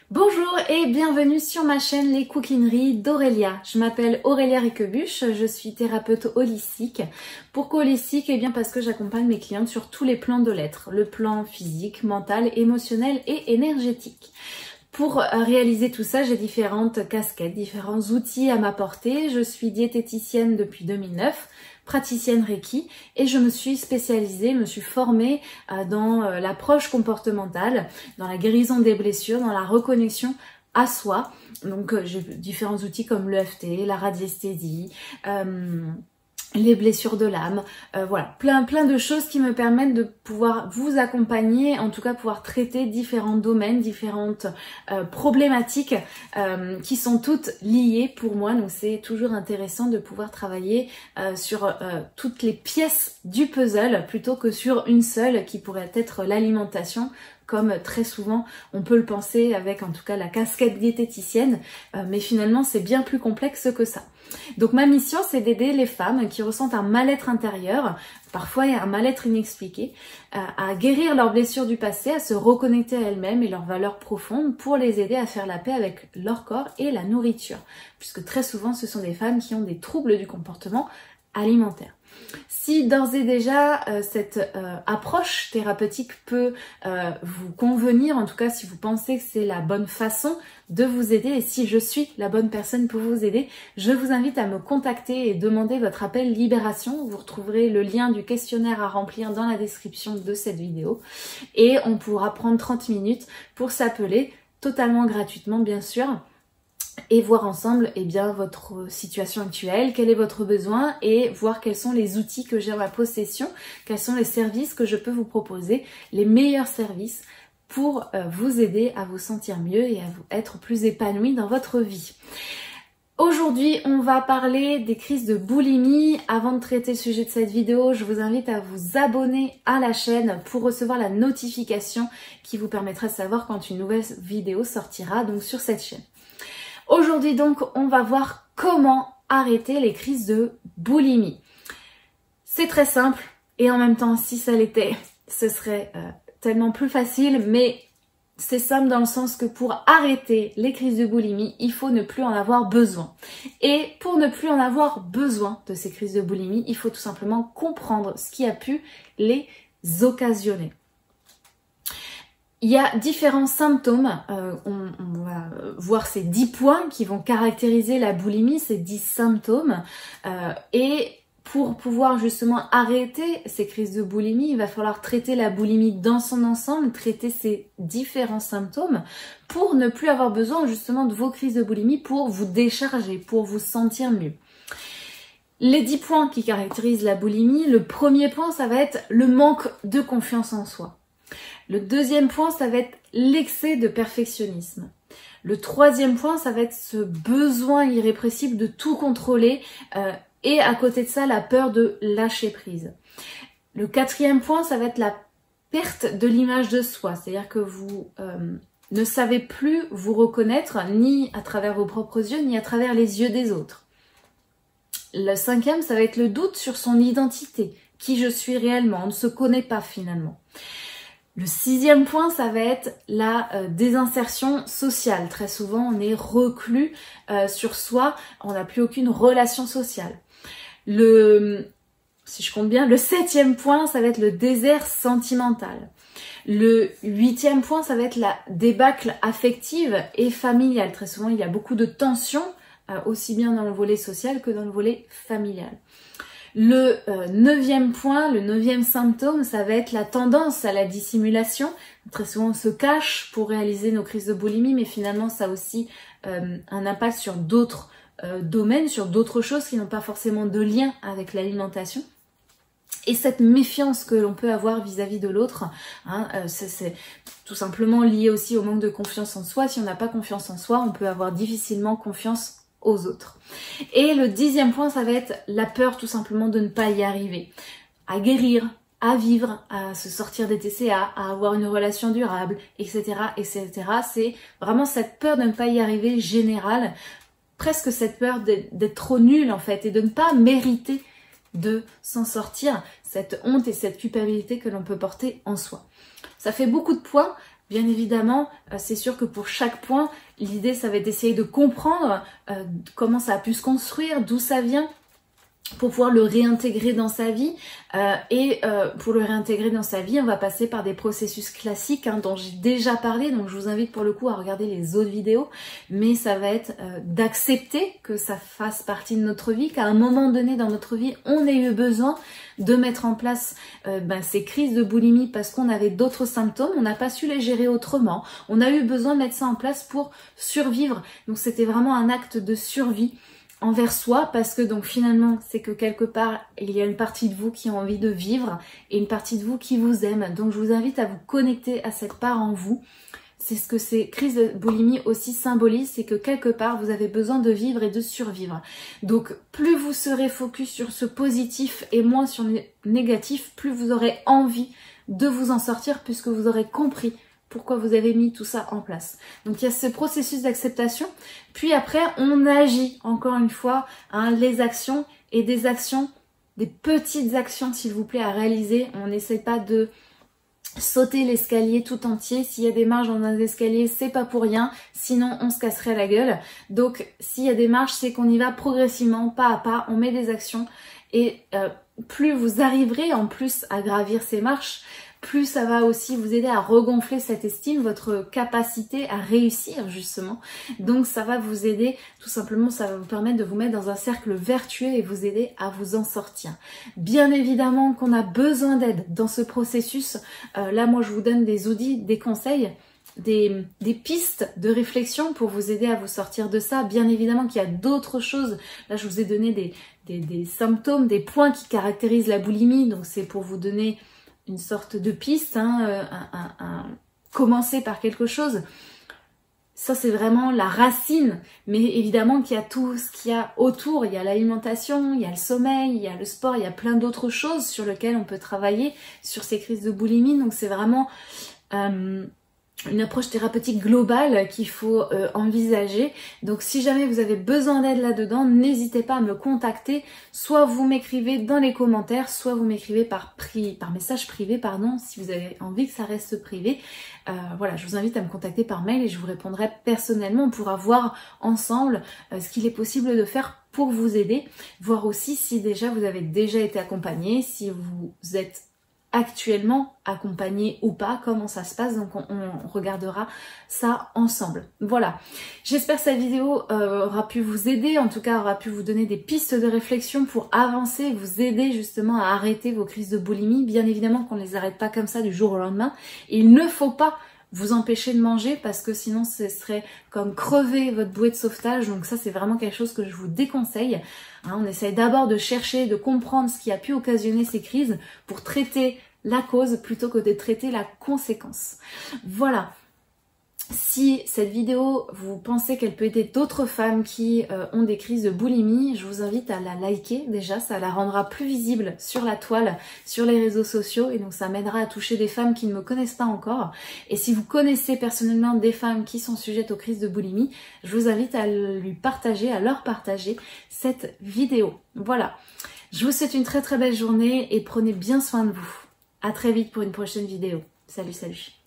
Bonjour et bienvenue sur ma chaîne Les Cookineries d'Aurélia. Je m'appelle Aurélia Riquebuche, je suis thérapeute holistique. Pourquoi holistique? Eh bien parce que j'accompagne mes clientes sur tous les plans de l'être, le plan physique, mental, émotionnel et énergétique. Pour réaliser tout ça, j'ai différentes casquettes, différents outils à ma portée. Je suis diététicienne depuis 2009, praticienne Reiki et je me suis spécialisée, me suis formée dans l'approche comportementale, dans la guérison des blessures, dans la reconnexion à soi. Donc j'ai différents outils comme l'EFT, la radiesthésie, les blessures de l'âme, voilà, plein de choses qui me permettent de pouvoir vous accompagner, en tout cas pouvoir traiter différents domaines, différentes problématiques qui sont toutes liées pour moi. Donc c'est toujours intéressant de pouvoir travailler sur toutes les pièces du puzzle plutôt que sur une seule qui pourrait être l'alimentation, comme très souvent on peut le penser avec en tout cas la casquette diététicienne, mais finalement c'est bien plus complexe que ça. Donc ma mission, c'est d'aider les femmes qui ressentent un mal-être intérieur, parfois un mal-être inexpliqué, à guérir leurs blessures du passé, à se reconnecter à elles-mêmes et leurs valeurs profondes pour les aider à faire la paix avec leur corps et la nourriture, puisque très souvent ce sont des femmes qui ont des troubles du comportement alimentaire. Si d'ores et déjà cette approche thérapeutique peut vous convenir, en tout cas si vous pensez que c'est la bonne façon de vous aider et si je suis la bonne personne pour vous aider, je vous invite à me contacter et demander votre appel libération. Vous retrouverez le lien du questionnaire à remplir dans la description de cette vidéo et on pourra prendre 30 minutes pour s'appeler totalement gratuitement bien sûr, et voir ensemble votre situation actuelle, quel est votre besoin et voir quels sont les outils que j'ai à ma possession, quels sont les services que je peux vous proposer, les meilleurs services pour vous aider à vous sentir mieux et à être plus épanoui dans votre vie. Aujourd'hui, on va parler des crises de boulimie. Avant de traiter le sujet de cette vidéo, je vous invite à vous abonner à la chaîne pour recevoir la notification qui vous permettra de savoir quand une nouvelle vidéo sortira donc sur cette chaîne. Aujourd'hui donc, on va voir comment arrêter les crises de boulimie. C'est très simple et en même temps, si ça l'était, ce serait tellement plus facile, mais c'est simple dans le sens que pour arrêter les crises de boulimie, il faut ne plus en avoir besoin. Et pour ne plus en avoir besoin de ces crises de boulimie, il faut tout simplement comprendre ce qui a pu les occasionner. Il y a différents symptômes, on va voir ces 10 points qui vont caractériser la boulimie, ces 10 symptômes, et pour pouvoir justement arrêter ces crises de boulimie, il va falloir traiter la boulimie dans son ensemble, traiter ces différents symptômes pour ne plus avoir besoin justement de vos crises de boulimie pour vous décharger, pour vous sentir mieux. Les 10 points qui caractérisent la boulimie, le premier point ça va être le manque de confiance en soi. Le deuxième point, ça va être l'excès de perfectionnisme. Le troisième point, ça va être ce besoin irrépressible de tout contrôler et à côté de ça, la peur de lâcher prise. Le quatrième point, ça va être la perte de l'image de soi, c'est-à-dire que vous ne savez plus vous reconnaître ni à travers vos propres yeux, ni à travers les yeux des autres. Le cinquième, ça va être le doute sur son identité, qui je suis réellement, on ne se connaît pas finalement. Le sixième point, ça va être la désinsertion sociale. Très souvent, on est reclus sur soi, on n'a plus aucune relation sociale. Si je compte bien, le septième point, ça va être le désert sentimental. Le huitième point, ça va être la débâcle affective et familiale. Très souvent, il y a beaucoup de tensions, aussi bien dans le volet social que dans le volet familial. Le neuvième point, le neuvième symptôme, ça va être la tendance à la dissimulation. Très souvent, on se cache pour réaliser nos crises de boulimie, mais finalement, ça a aussi un impact sur d'autres domaines, sur d'autres choses qui n'ont pas forcément de lien avec l'alimentation. Et cette méfiance que l'on peut avoir vis-à-vis de l'autre, hein, c'est tout simplement lié aussi au manque de confiance en soi. Si on n'a pas confiance en soi, on peut avoir difficilement confiance aux autres. Et le dixième point, ça va être la peur tout simplement de ne pas y arriver. À guérir, à vivre, à se sortir des TCA, à avoir une relation durable, etc. etc. C'est vraiment cette peur de ne pas y arriver générale, presque cette peur d'être trop nul en fait et de ne pas mériter de s'en sortir, cette honte et cette culpabilité que l'on peut porter en soi. Ça fait beaucoup de points, Bien évidemment, c'est sûr que pour chaque point, l'idée ça va être d'essayer de comprendre comment ça a pu se construire, d'où ça vient, pour pouvoir le réintégrer dans sa vie. Pour le réintégrer dans sa vie, on va passer par des processus classiques dont j'ai déjà parlé, donc je vous invite pour le coup à regarder les autres vidéos, mais ça va être d'accepter que ça fasse partie de notre vie, qu'à un moment donné dans notre vie, on ait eu besoin de mettre en place ces crises de boulimie parce qu'on avait d'autres symptômes, on n'a pas su les gérer autrement, on a eu besoin de mettre ça en place pour survivre, donc c'était vraiment un acte de survie envers soi, parce que donc finalement c'est que quelque part il y a une partie de vous qui a envie de vivre et une partie de vous qui vous aime, donc je vous invite à vous connecter à cette part en vous. C'est ce que ces crises de boulimie aussi symbolisent, c'est que quelque part vous avez besoin de vivre et de survivre. Donc plus vous serez focus sur ce positif et moins sur le négatif, plus vous aurez envie de vous en sortir, puisque vous aurez compris pourquoi vous avez mis tout ça en place. Donc il y a ce processus d'acceptation, puis après on agit, encore une fois, les actions et des actions, des petites actions s'il vous plaît à réaliser. On n'essaie pas de sauter l'escalier tout entier, s'il y a des marches dans un escalier, c'est pas pour rien, sinon on se casserait la gueule. Donc s'il y a des marches, c'est qu'on y va progressivement, pas à pas, on met des actions, et plus vous arriverez en plus à gravir ces marches, plus ça va aussi vous aider à regonfler cette estime, votre capacité à réussir justement. Donc ça va vous aider, tout simplement, ça va vous permettre de vous mettre dans un cercle vertueux et vous aider à vous en sortir. Bien évidemment qu'on a besoin d'aide dans ce processus. Là, moi, je vous donne des outils, des conseils, des pistes de réflexion pour vous aider à vous sortir de ça. Bien évidemment qu'il y a d'autres choses. Là, je vous ai donné des symptômes, des points qui caractérisent la boulimie. Donc c'est pour vous donner une sorte de piste, commencer par quelque chose. Ça, c'est vraiment la racine, mais évidemment qu'il y a tout ce qu'il y a autour. Il y a l'alimentation, il y a le sommeil, il y a le sport, il y a plein d'autres choses sur lesquelles on peut travailler sur ces crises de boulimie. Donc c'est vraiment une approche thérapeutique globale qu'il faut envisager. Donc si jamais vous avez besoin d'aide là-dedans, n'hésitez pas à me contacter. Soit vous m'écrivez dans les commentaires, soit vous m'écrivez par message privé, si vous avez envie que ça reste privé. Voilà, je vous invite à me contacter par mail et je vous répondrai personnellement. On pourra voir ensemble ce qu'il est possible de faire pour vous aider. Voir aussi si déjà vous avez déjà été accompagné, si vous êtes actuellement accompagné ou pas, comment ça se passe. Donc on regardera ça ensemble. Voilà, j'espère que cette vidéo aura pu vous aider, en tout cas aura pu vous donner des pistes de réflexion pour avancer, vous aider justement à arrêter vos crises de boulimie. Bien évidemment qu'on ne les arrête pas comme ça du jour au lendemain. Il ne faut pas vous empêcher de manger parce que sinon ce serait comme crever votre bouée de sauvetage. Donc ça, c'est vraiment quelque chose que je vous déconseille. On essaye d'abord de chercher, de comprendre ce qui a pu occasionner ces crises pour traiter la cause plutôt que de traiter la conséquence. Voilà. Si cette vidéo, vous pensez qu'elle peut aider d'autres femmes qui ont des crises de boulimie, je vous invite à la liker déjà, ça la rendra plus visible sur la toile, sur les réseaux sociaux, et donc ça m'aidera à toucher des femmes qui ne me connaissent pas encore. Et si vous connaissez personnellement des femmes qui sont sujettes aux crises de boulimie, je vous invite à leur partager cette vidéo. Voilà, je vous souhaite une très très belle journée et prenez bien soin de vous. À très vite pour une prochaine vidéo. Salut, salut.